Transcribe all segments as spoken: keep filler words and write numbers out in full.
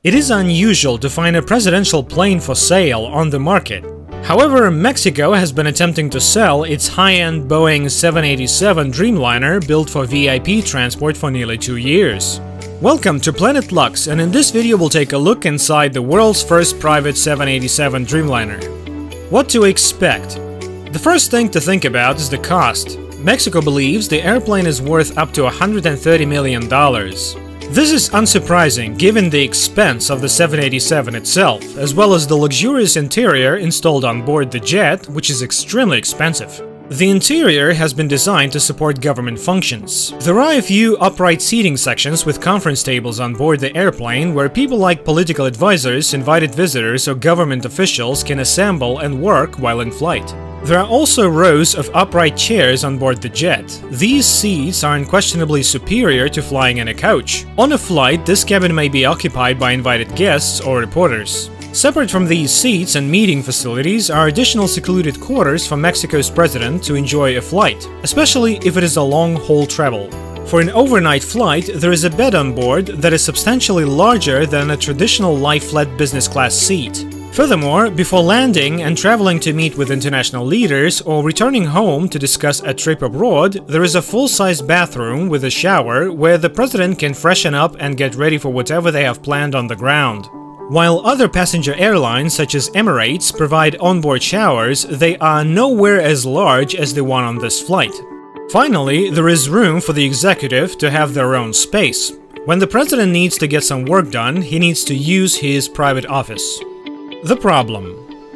It is unusual to find a presidential plane for sale on the market. However, Mexico has been attempting to sell its high-end Boeing seven eighty-seven Dreamliner built for V I P transport for nearly two years. Welcome to Planet Lux, and in this video we'll take a look inside the world's first private seven eighty-seven Dreamliner. What to expect? The first thing to think about is the cost. Mexico believes the airplane is worth up to one hundred thirty million dollars. This is unsurprising given the expense of the seven eighty-seven itself, as well as the luxurious interior installed on board the jet, which is extremely expensive. The interior has been designed to support government functions. There are a few upright seating sections with conference tables on board the airplane where people like political advisors, invited visitors, or government officials can assemble and work while in flight. There are also rows of upright chairs on board the jet. These seats are unquestionably superior to flying in a coach. On a flight, this cabin may be occupied by invited guests or reporters. Separate from these seats and meeting facilities are additional secluded quarters for Mexico's president to enjoy a flight, especially if it is a long-haul travel. For an overnight flight, there is a bed on board that is substantially larger than a traditional lie-flat business class seat. Furthermore, before landing and traveling to meet with international leaders or returning home to discuss a trip abroad, there is a full-size bathroom with a shower where the president can freshen up and get ready for whatever they have planned on the ground. While other passenger airlines such as Emirates provide onboard showers, they are nowhere as large as the one on this flight. Finally, there is room for the executive to have their own space. When the president needs to get some work done, he needs to use his private office. The problem.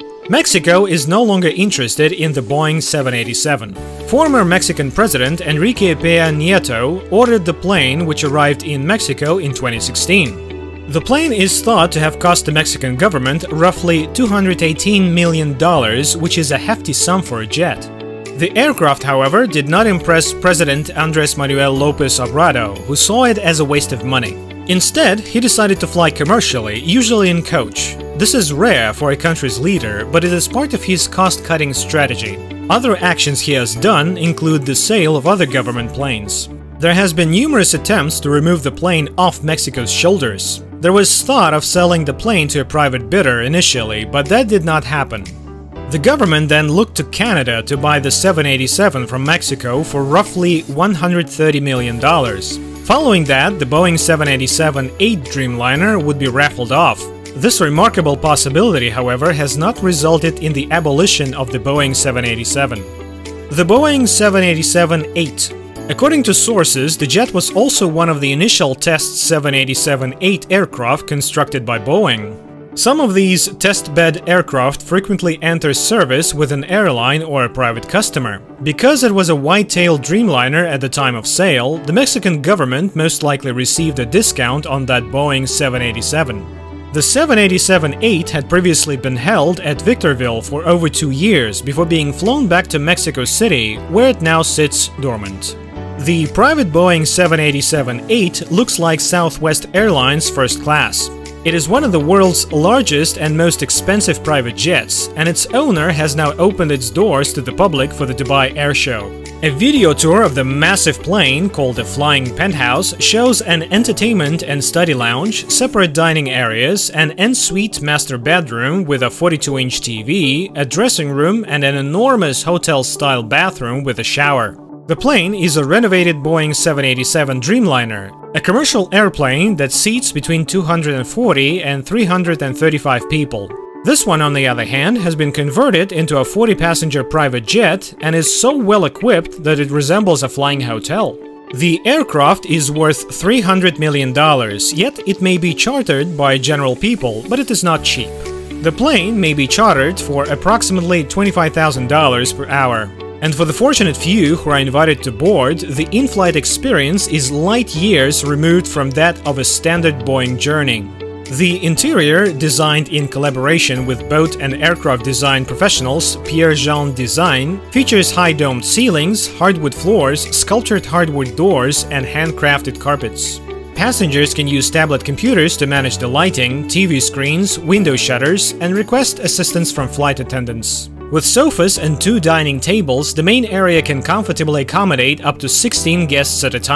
Mexico is no longer interested in the Boeing seven eighty-seven. Former Mexican President Enrique Peña Nieto ordered the plane, which arrived in Mexico in twenty sixteen. The plane is thought to have cost the Mexican government roughly two hundred eighteen million dollars, which is a hefty sum for a jet. The aircraft, however, did not impress President Andrés Manuel López Obrador, who saw it as a waste of money. Instead, he decided to fly commercially, usually in coach. This is rare for a country's leader, but it is part of his cost-cutting strategy. Other actions he has done include the sale of other government planes. There has been numerous attempts to remove the plane off Mexico's shoulders. There was thought of selling the plane to a private bidder initially, but that did not happen. The government then looked to Canada to buy the seven eighty-seven from Mexico for roughly one hundred thirty million dollars. Following that, the Boeing seven eighty-seven eight Dreamliner would be raffled off. This remarkable possibility, however, has not resulted in the abolition of the Boeing seven eighty-seven. The Boeing seven eighty-seven eight. According to sources, the jet was also one of the initial test seven eighty-seven eight aircraft constructed by Boeing. Some of these test-bed aircraft frequently enter service with an airline or a private customer. Because it was a white-tailed Dreamliner at the time of sale, the Mexican government most likely received a discount on that Boeing seven eighty-seven. The seven eighty-seven eight had previously been held at Victorville for over two years before being flown back to Mexico City, where it now sits dormant. The private Boeing seven eighty-seven eight looks like Southwest Airlines first class. It is one of the world's largest and most expensive private jets, and its owner has now opened its doors to the public for the Dubai Air Show. A video tour of the massive plane, called a Flying Penthouse, shows an entertainment and study lounge, separate dining areas, an en-suite master bedroom with a forty-two inch T V, a dressing room, and an enormous hotel-style bathroom with a shower. The plane is a renovated Boeing seven eighty-seven Dreamliner, a commercial airplane that seats between two hundred forty and three hundred thirty-five people. This one, on the other hand, has been converted into a forty passenger private jet and is so well equipped that it resembles a flying hotel. The aircraft is worth three hundred million dollars, yet it may be chartered by general people, but it is not cheap. The plane may be chartered for approximately twenty-five thousand dollars per hour. And for the fortunate few who are invited to board, the in-flight experience is light years removed from that of a standard Boeing journey. The interior, designed in collaboration with boat and aircraft design professionals Pierre Jean Design, features high-domed ceilings, hardwood floors, sculptured hardwood doors, and handcrafted carpets. Passengers can use tablet computers to manage the lighting, T V screens, window shutters, and request assistance from flight attendants. With sofas and two dining tables, the main area can comfortably accommodate up to sixteen guests at a time.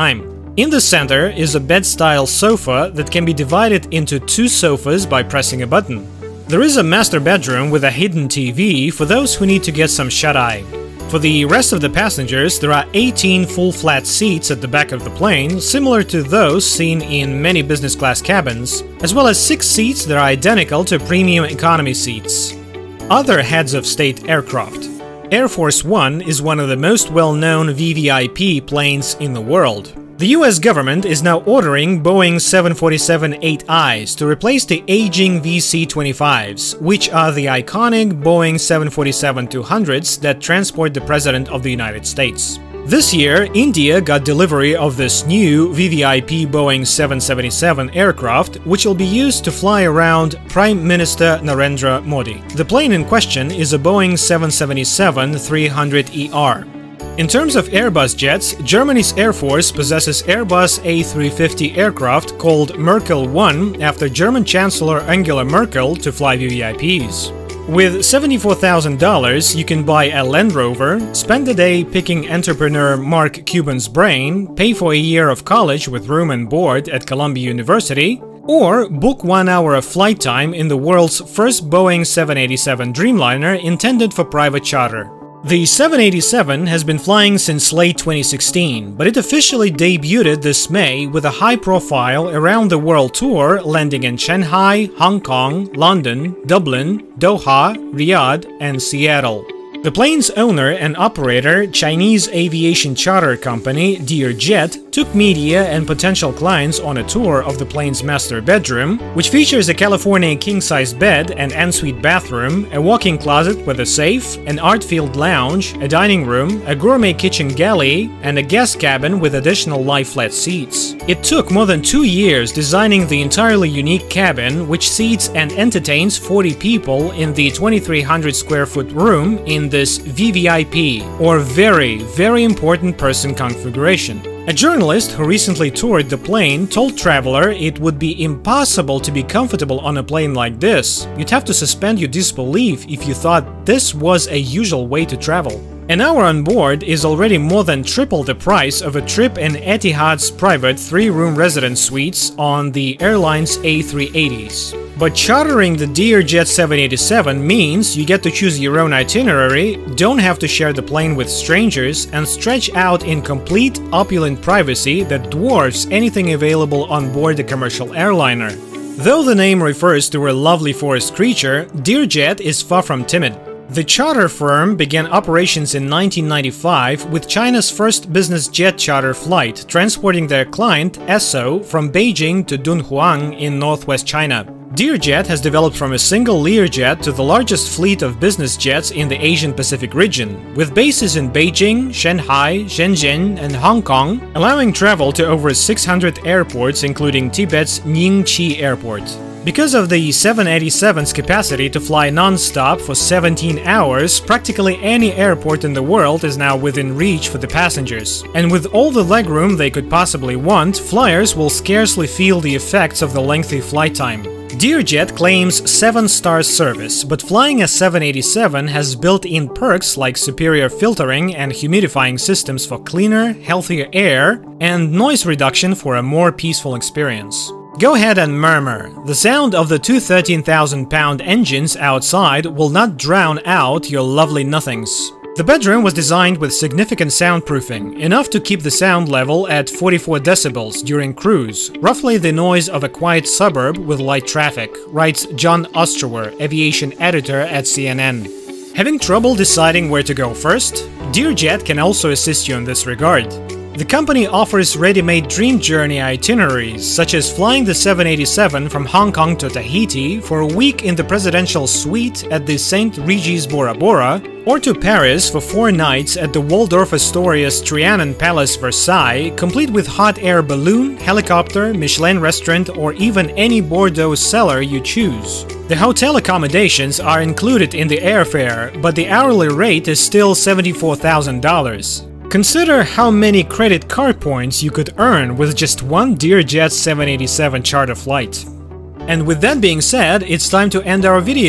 In the center is a bed-style sofa that can be divided into two sofas by pressing a button. There is a master bedroom with a hidden T V for those who need to get some shut-eye. For the rest of the passengers, there are eighteen full flat seats at the back of the plane, similar to those seen in many business class cabins, as well as six seats that are identical to premium economy seats. Other heads of state aircraft. Air Force One is one of the most well-known V V I P planes in the world. The U S government is now ordering Boeing seven forty-seven eight I's to replace the aging V C twenty-fives, which are the iconic Boeing seven forty-seven two hundreds that transport the President of the United States. This year, India got delivery of this new V V I P Boeing seven seventy-seven aircraft, which will be used to fly around Prime Minister Narendra Modi. The plane in question is a Boeing seven seventy-seven three hundred E R. In terms of Airbus jets, Germany's Air Force possesses Airbus A three fifty aircraft called Merkel one after German Chancellor Angela Merkel to fly V V I Ps. With seventy-four thousand dollars, you can buy a Land Rover, spend a day picking entrepreneur Mark Cuban's brain, pay for a year of college with room and board at Columbia University, or book one hour of flight time in the world's first Boeing seven eighty-seven Dreamliner intended for private charter. The seven eighty-seven has been flying since late twenty sixteen, but it officially debuted this May with a high-profile around-the-world tour landing in Shanghai, Hong Kong, London, Dublin, Doha, Riyadh, and Seattle. The plane's owner and operator, Chinese aviation charter company Dearjet, took media and potential clients on a tour of the plane's master bedroom, which features a California king-size bed and ensuite bathroom, a walk-in closet with a safe, an art-filled lounge, a dining room, a gourmet kitchen galley, and a guest cabin with additional lie-flat seats. It took more than two years designing the entirely unique cabin, which seats and entertains forty people in the twenty-three hundred square foot room in this V V I P, or Very, Very Important Person configuration. A journalist who recently toured the plane told Traveler it would be impossible to be comfortable on a plane like this. You'd have to suspend your disbelief if you thought this was a usual way to travel. An hour on board is already more than triple the price of a trip in Etihad's private three-room residence suites on the airline's A three eighties. But chartering the Dearjet seven eighty-seven means you get to choose your own itinerary, don't have to share the plane with strangers, and stretch out in complete opulent privacy that dwarfs anything available on board a commercial airliner. Though the name refers to a lovely forest creature, Dearjet is far from timid. The charter firm began operations in nineteen ninety-five with China's first business jet charter flight, transporting their client, Esso, from Beijing to Dunhuang in northwest China. Dearjet has developed from a single Learjet to the largest fleet of business jets in the Asian-Pacific region, with bases in Beijing, Shanghai, Shenzhen, and Hong Kong, allowing travel to over six hundred airports, including Tibet's Ningqi Airport. Because of the seven eighty-seven's capacity to fly non-stop for seventeen hours, practically any airport in the world is now within reach for the passengers. And with all the legroom they could possibly want, flyers will scarcely feel the effects of the lengthy flight time. Dearjet claims seven star service, but flying a seven eighty-seven has built-in perks like superior filtering and humidifying systems for cleaner, healthier air, and noise reduction for a more peaceful experience. Go ahead and murmur. The sound of the two thirteen thousand pound engines outside will not drown out your lovely nothings. The bedroom was designed with significant soundproofing, enough to keep the sound level at forty-four decibels during cruise, roughly the noise of a quiet suburb with light traffic, writes John Ostrower, aviation editor at C N N. Having trouble deciding where to go first? Dearjet can also assist you in this regard. The company offers ready-made dream journey itineraries, such as flying the seven eighty-seven from Hong Kong to Tahiti for a week in the presidential suite at the Saint Regis Bora Bora, or to Paris for four nights at the Waldorf Astoria's Trianon Palace Versailles, complete with hot air balloon, helicopter, Michelin restaurant, or even any Bordeaux cellar you choose. The hotel accommodations are included in the airfare, but the hourly rate is still seventy-four thousand dollars. Consider how many credit card points you could earn with just one Dearjet seven eighty-seven charter flight. And with that being said, it's time to end our video.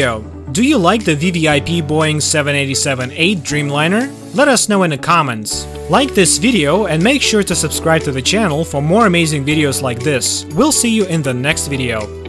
Do you like the V V I P Boeing seven eighty-seven eight Dreamliner? Let us know in the comments. Like this video and make sure to subscribe to the channel for more amazing videos like this. We'll see you in the next video.